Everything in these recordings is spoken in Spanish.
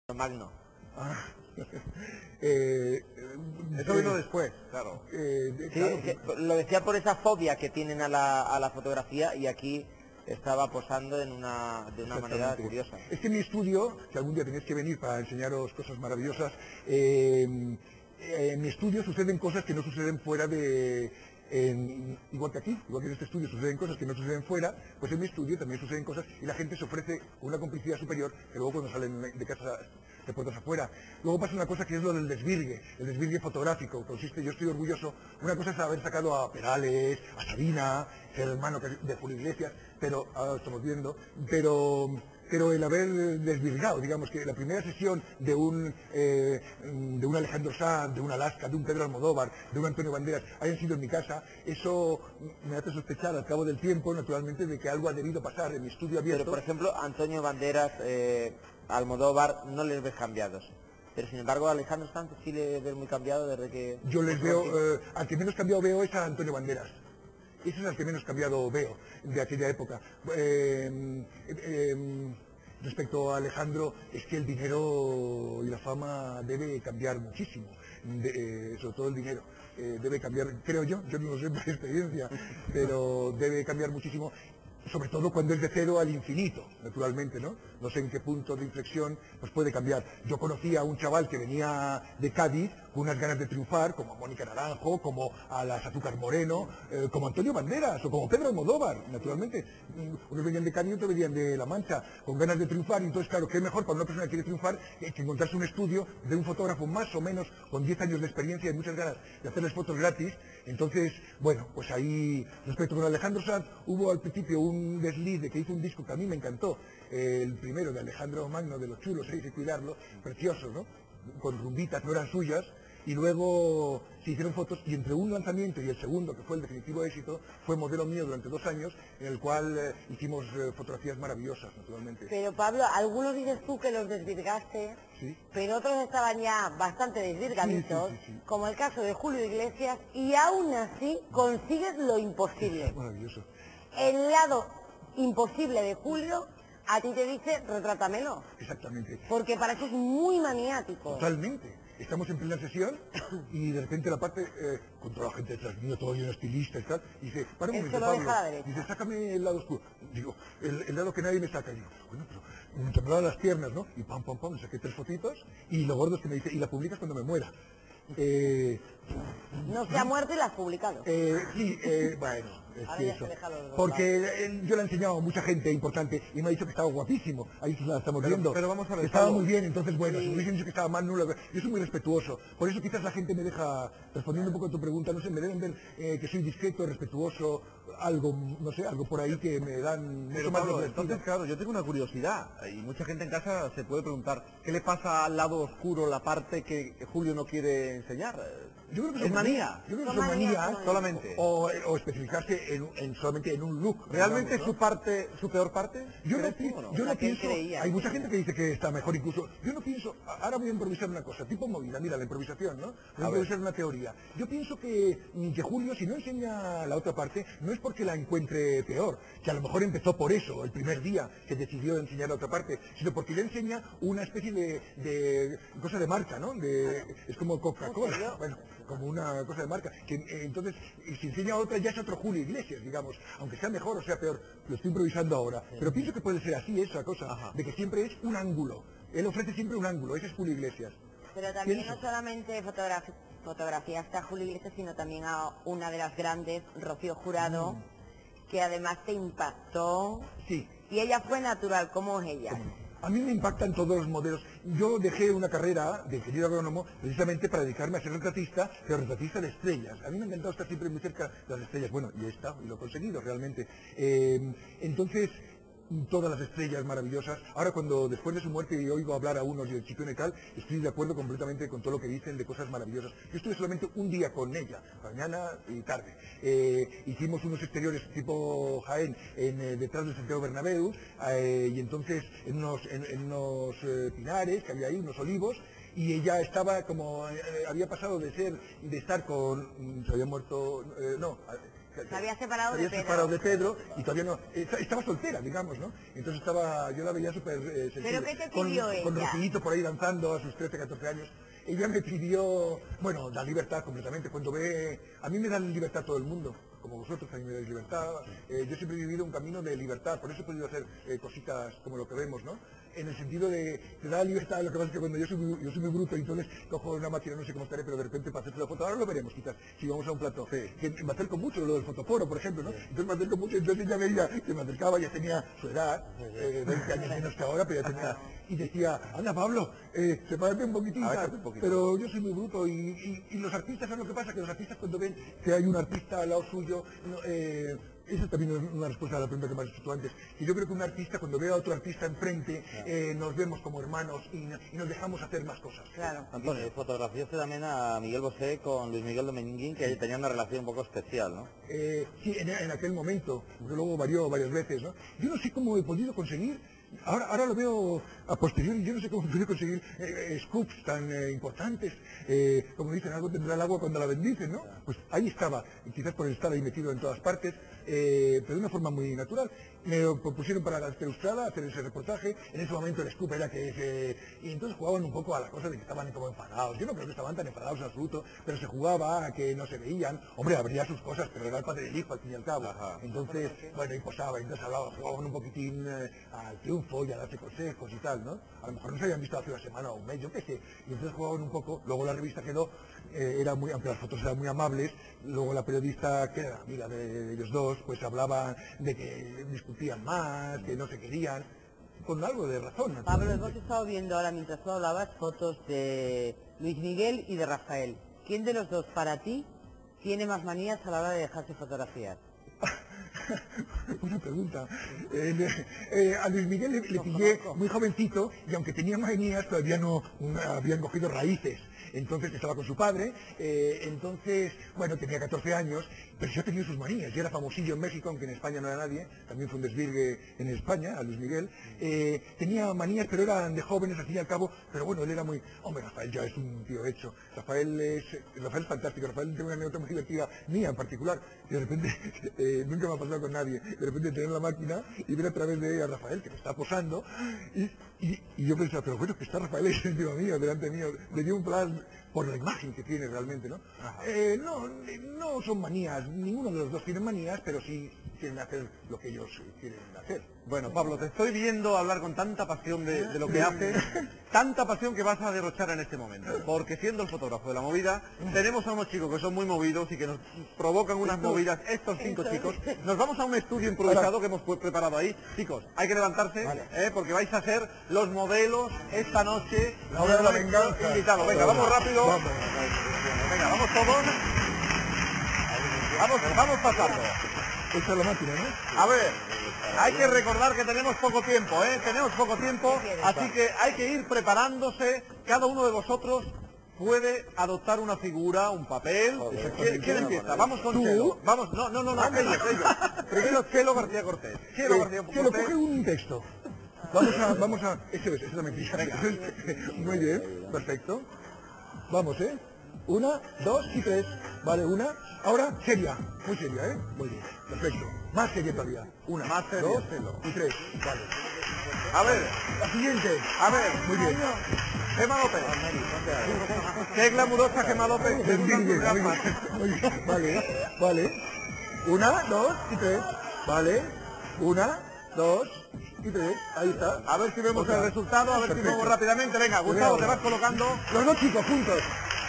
Magno. Ah, Eso vino después, claro. Sí, claro, lo decía por esa fobia que tienen a la fotografía, y aquí estaba posando de una manera exactamente. curiosa. Es que en mi estudio, que algún día tenéis que venir para enseñaros cosas maravillosas, en mi estudio suceden cosas que no suceden fuera de... igual que aquí, igual que en este estudio suceden cosas que no suceden fuera, pues en mi estudio también suceden cosas y la gente se ofrece con una complicidad superior que luego cuando salen de casa, de puertas afuera. Luego pasa una cosa que es lo del desvirgue, el desvirgue fotográfico. Consiste, yo estoy orgulloso, una cosa es haber sacado a Perales, a Sabina, el hermano de Julio Iglesias, pero ahora lo estamos viendo, pero el haber desvirgado, digamos que la primera sesión de un Alejandro Sanz, de un Alaska, de un Pedro Almodóvar, de un Antonio Banderas, hayan sido en mi casa, eso me hace sospechar al cabo del tiempo, naturalmente, de que algo ha debido pasar en mi estudio abierto. Pero, por ejemplo, Antonio Banderas, Almodóvar, no les ves cambiados. Pero, sin embargo, a Alejandro Sanz sí le ves muy cambiado desde que... Yo les veo, al que menos cambiado veo es a Antonio Banderas. Ese es el que menos cambiado veo de aquella época. Respecto a Alejandro, es que el dinero y la fama debe cambiar muchísimo, sobre todo el dinero. Debe cambiar, creo yo no lo sé por experiencia, pero debe cambiar muchísimo, sobre todo cuando es de cero al infinito, naturalmente, ¿no? No sé en qué punto de inflexión pues puede cambiar. Yo conocí a un chaval que venía de Cádiz con unas ganas de triunfar, como a Mónica Naranjo, como a las Azúcar Moreno, como Antonio Banderas o como Pedro Almodóvar, naturalmente. Unos venían de Cádiz y otros venían de La Mancha, con ganas de triunfar, y entonces, claro, qué mejor para una persona que quiere triunfar que encontrarse un estudio de un fotógrafo más o menos con 10 años de experiencia y muchas ganas de hacerles fotos gratis. Entonces, bueno, pues ahí, respecto con Alejandro Sanz, hubo al principio un desliz de que hizo un disco que a mí me encantó, el primero de Alejandro Magno, de Los Chulos, hay que cuidarlo, precioso, ¿no? Con rumbitas, no eran suyas, y luego se hicieron fotos, y entre un lanzamiento y el segundo, que fue el definitivo éxito, fue modelo mío durante 2 años, en el cual hicimos fotografías maravillosas, naturalmente. Pero Pablo, algunos dices tú que los desvirgaste, Sí. pero otros estaban ya bastante desvirgaditos, Sí. como el caso de Julio Iglesias, y aún así consigues lo imposible. Maravilloso. El lado imposible de Julio a ti te dice, retrátamelo, Exactamente. porque para eso es muy maniático. Totalmente. Estamos en plena sesión y de repente la parte, con toda la gente detrás mío, todo lleno de estilistas y tal, y dice, para un Esto momento, lo Pablo. deja a la derecha. Dice, sácame el lado oscuro. Digo, el lado que nadie me saca. Y digo, bueno, pero me temblaban las piernas, ¿no? Y pam, me saqué 3 fotitos, y lo gordo es que me dice, y la publicas cuando me muera. No se ha muerto y la has publicado. Bueno, es Ahora que ya eso. se deja los dos Porque yo le he enseñado a mucha gente importante y me ha dicho que estaba guapísimo. Ahí la estamos viendo. pero vamos a ver, que estaba Pablo. muy bien, entonces bueno, si me hubiesen dicho que estaba mal, no lo veo. Yo soy muy respetuoso. Por eso quizás la gente me deja, respondiendo un poco a tu pregunta, no sé, me deben ver que soy discreto, respetuoso, algo, no sé, algo por ahí que me dan Pero mucho más Pablo, de entonces, respeto. claro, yo tengo una curiosidad, y mucha gente en casa se puede preguntar, ¿qué le pasa al lado oscuro, la parte que Julio no quiere enseñar? Yo creo que es son manía. Yo creo que Son son manías, manías solamente. O especificarse solamente en un look. ¿Realmente digamos, es su parte, su peor parte? Yo no, ¿Crees tú o no? yo no La que él pienso, creía. hay mucha gente que dice que está mejor incluso, yo no pienso, ahora voy a improvisar una cosa, tipo movida, mira la improvisación, ¿no? Voy a improvisar una teoría. Yo pienso que Julio, si no enseña la otra parte, no es porque la encuentre peor, que a lo mejor empezó por eso, el primer día que decidió enseñar la otra parte, sino porque le enseña una especie de cosa de marca, ¿no? Es como Coca-Cola, bueno, como una cosa de marca, que entonces, si enseña otra ya es otro Julio Iglesias, digamos, aunque sea mejor o sea peor, lo estoy improvisando ahora, pero pienso que puede ser así esa cosa, de que siempre es un ángulo, él ofrece siempre un ángulo, ese es Julio Iglesias. Pero también Pienso. no solamente fotografiaste a Julio Iglesias, sino también a una de las grandes, Rocío Jurado, que además te impactó. Sí. Y ella fue natural, ¿cómo es ella? A mí me impactan todos los modelos. Yo dejé una carrera de ingeniero agrónomo precisamente para dedicarme a ser retratista, pero retratista de estrellas. A mí me ha encantado estar siempre muy cerca de las estrellas. Bueno, y lo he conseguido realmente. Entonces, todas las estrellas maravillosas. Ahora cuando después de su muerte y oigo hablar a unos y el Chipione y tal, estoy de acuerdo completamente con todo lo que dicen de cosas maravillosas. Yo estuve solamente un día con ella, mañana y tarde. Hicimos unos exteriores tipo Jaén detrás del Santiago Bernabéu y entonces en unos pinares que había ahí, unos olivos, y ella estaba como, había pasado de estar con, se había muerto, Se había separado se había de Pedro. separado de Pedro y todavía no, estaba soltera, digamos, ¿no? Entonces yo la veía súper sensible. ¿Pero qué te Con pidió ella? Rocillito por ahí danzando a sus 13, 14 años. Ella me pidió, bueno, la libertad completamente. Cuando a mí me dan libertad todo el mundo, como vosotros también me dais libertad. Yo siempre he vivido un camino de libertad, por eso he podido hacer cositas como lo que vemos, ¿no? En el sentido de te da libertad. Lo que pasa es que cuando yo soy muy bruto y entonces cojo una máquina, no sé cómo estaré, pero de repente para hacerse la foto, ahora lo veremos quizás, si vamos a un plato, que me acerco mucho, lo del fotoforo, por ejemplo, ¿no? Entonces me acerco mucho, entonces ella veía que me acercaba, ya tenía su edad, 20 años menos que ahora, pero ya tenía, y decía, anda Pablo, se parece un poquitín, pero yo soy muy bruto, y los artistas, ¿sabes lo que pasa? Que los artistas cuando ven que hay un artista al lado suyo, esa también es una respuesta a la pregunta que me has hecho tú antes. Y yo creo que un artista, cuando ve a otro artista enfrente, nos vemos como hermanos y nos dejamos hacer más cosas. Claro. Antonio, fotografiaste también a Miguel Bosé con Luis Miguel Dominguín, que tenía una relación un poco especial, ¿no? Sí, en aquel momento, porque luego varió varias veces, ¿no? Yo no sé cómo he podido conseguir, ahora lo veo a posteriori, yo no sé cómo he podido conseguir scoops tan importantes, como dicen, algo tendrá el agua cuando la bendicen, ¿no? Pues ahí estaba, y quizás por estar ahí metido en todas partes, pero de una forma muy natural. Me lo propusieron para la Ilustrada hacer ese reportaje. En ese momento el scoop era que y entonces jugaban un poco a la cosa de que estaban como enfadados. Yo no creo que estaban tan enfadados en absoluto, pero se jugaba a que no se veían. Hombre, habría sus cosas, pero era el padre y el hijo al fin y al cabo. Entonces, bueno, y posaba, entonces jugaban un poquitín al triunfo y a darse consejos y tal, ¿no? A lo mejor no se habían visto hace una semana o un mes, yo qué sé. Y entonces jugaban un poco, luego la revista quedó, era muy, aunque las fotos eran muy amables, luego la periodista, que era amiga de ellos dos, pues hablaba de que discutían más, que no se querían, con algo de razón. Pablo, hemos estado viendo ahora, mientras tú hablabas, fotos de Luis Miguel y de Rafael. ¿Quién de los dos, para ti, tiene más manías a la hora de dejarse fotografiar? Buena pregunta. A Luis Miguel le pillé muy jovencito y aunque tenía manías todavía no habían cogido raíces. Entonces estaba con su padre, entonces, bueno, tenía 14 años, pero yo tenía sus manías. Yo era famosillo en México, aunque en España no era nadie, también fue un desvirgue en España, a Luis Miguel. Tenía manías, pero eran de jóvenes, al fin y al cabo, pero bueno, él era muy... Hombre, Rafael ya es un tío hecho. Rafael es fantástico, Rafael tiene una anécdota muy divertida, mía en particular, y de repente, nunca me ha pasado con nadie, de repente tener la máquina y ver a través de ella a Rafael, que me está posando, y yo pensaba, pero bueno, que está Rafael ahí encima mío, delante mío, le dio un plan por la imagen que tiene realmente, ¿no? No son manías, ninguno de los dos tiene manías, pero sí quieren hacer lo que ellos quieren hacer. Bueno, Pablo, te estoy viendo hablar con tanta pasión de lo que haces, tanta pasión que vas a derrochar en este momento, porque siendo el fotógrafo de la movida, tenemos a unos chicos que son muy movidos y que nos provocan unas movidas, estos 5 chicos. Nos vamos a un estudio improvisado que hemos preparado ahí. Chicos, hay que levantarse, porque vais a ser los modelos esta noche. La hora de la venganza. Invitados. Venga, vamos rápido. Venga, vamos todos. Vamos pasando. Esta es la máquina, ¿no? A ver, hay que recordar que tenemos poco tiempo, tenemos poco tiempo, así que hay que ir preparándose. Cada uno de vosotros puede adoptar una figura, un papel. ¿Quién empieza? Vamos con Chelo. Vamos, no, ellos. Primero Chelo García Cortés. Chelo, coge un texto. Vamos a... Eso es la mentira. Muy bien, perfecto. Vamos, 1, 2 y 3. Vale, una. Ahora, seria. Muy seria, Muy bien, perfecto. Más seria todavía. Una, más seria, 2 Chelo. y 3. Vale. A ver, La siguiente. a ver. Muy bien. Gema López. Qué glamurosa Gema López. Muy bien. Vale. 1, 2 y 3. Vale. 1, 2 y 3. Ahí está. A ver si vemos el resultado, a ver si vemos rápidamente. Venga, Gustavo, te vas colocando. Los dos chicos juntos.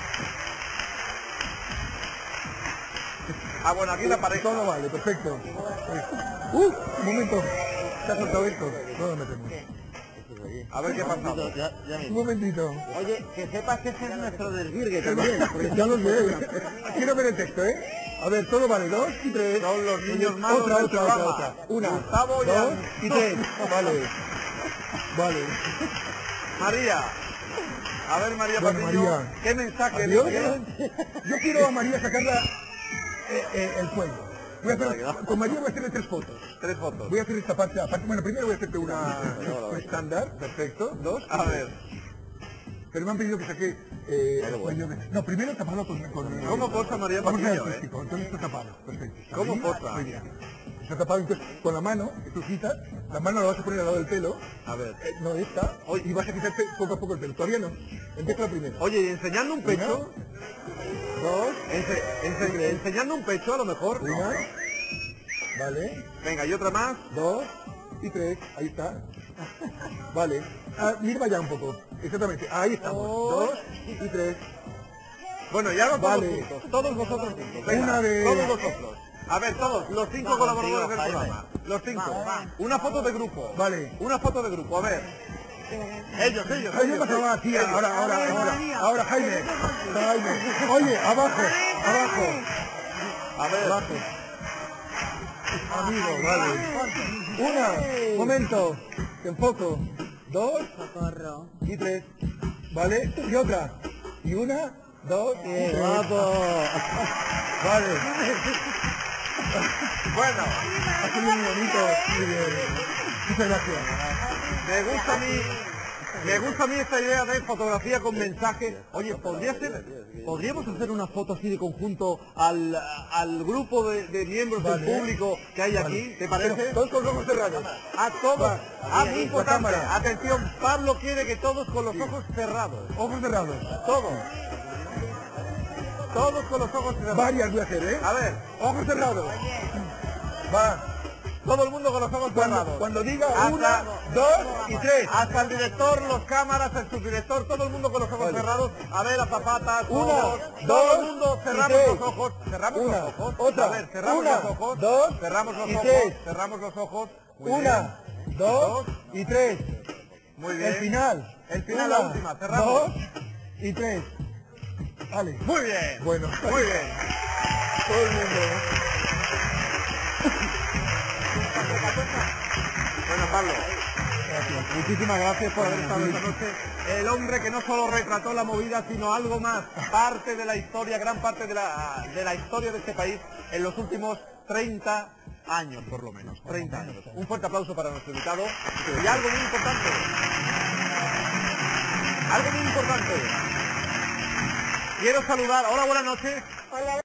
Ah, bueno, aquí la pareja. Todo vale, perfecto. Un momento. Se ha soltado esto. No lo metemos. A ver qué pasa. Un momentito. Oye, que sepas que ese es nuestro desvirgue también. Ya lo sé. Quiero ver el texto, A ver, todo vale. 2 y 3. Son los niños malos del programa. Otra. 1, Gustavo 2 y 3. Vale. María. A ver, María Bueno, Patiño, María. ¿qué mensaje Adiós. dice? Yo quiero a María sacarla el cuello. Con María voy a hacerle 3 fotos. 3 fotos. Voy a hacer esta parte aparte. Bueno, primero voy a hacerte una estándar. Perfecto. 2. A ver. pero me han pedido que saque... no, primero taparlo con... ¿Cómo posa María Vamos a ver, Paquillo, entonces está tapado, perfecto. ¿Cómo Ahí, posa? muy bien. Está tapado, entonces con la mano, que tú quitas, la mano la vas a poner al lado del pelo. A ver. No, esta. Y vas a quitarte poco a poco el pelo. Todavía no. Empieza la primera. Oye, y enseñando un pecho, Dos, enseñando un pecho a lo mejor. una, vale, Venga, y otra más. 2 y 3, ahí está. Vale, mira allá un poco. Exactamente, ahí estamos. 2 y 3. Bueno, ya todos Vale. juntos, todos vosotros juntos. Venga, Una de- todos vosotros. A ver, todos, los 5 colaboradores del programa. Los 5. Una foto de grupo. Vale. Una foto de grupo, a ver. Ellos. Jaime pasaba aquí, ahora Jaime. Oye, abajo. A ver. Abajo. Amigo, vale. Una, momento, te enfoco. 2 Socorro. y 3. ¿Vale? Y otra. Y una, 2 y 3. Vale. Bueno, Ha sido muy bonito. Muy bien. Muchas gracias. me gusta a mí esta idea de fotografía con mensaje. Oye, ¿podríamos hacer una foto así de conjunto al grupo de miembros del Vale. público que hay aquí? ¿Te parece? Pero todos con los ojos cerrados. A todos. Muy la importante. cámara. Atención, Pablo quiere que todos con los ojos cerrados. Ojos cerrados. Todos. Todos con los ojos cerrados. Varias voy a hacer, ¿eh? A ver, Ojos cerrados. Va. todo el mundo con los ojos cerrados. Cuando diga Hasta- 1, 2 y 3. Hasta el director, los cámaras, el subdirector, todo el mundo con los ojos Vale. cerrados. A ver, azafatas, Una, todos, dos todo el mundo, y cerramos tres. los ojos, cerramos Una, los ojos. otra. A ver, cerramos Una, los ojos, dos cerramos los y ojos, tres. cerramos los ojos. Muy Una, bien. 2 y 3. Muy bien. El final. El final, la Una, última, cerramos. 2 y 3. Vale. Muy bien. Bueno. Muy bien. Todo el mundo. Bueno, Pablo. Muchísimas gracias por haber estado esta noche. El hombre que no solo retrató la movida, sino algo más, parte de la historia, gran parte de la historia de este país en los últimos 30 años, por lo menos. 30 años. Un fuerte aplauso para nuestro invitado. Y algo muy importante. Algo muy importante. Quiero saludar. Hola, buenas noches. Hola,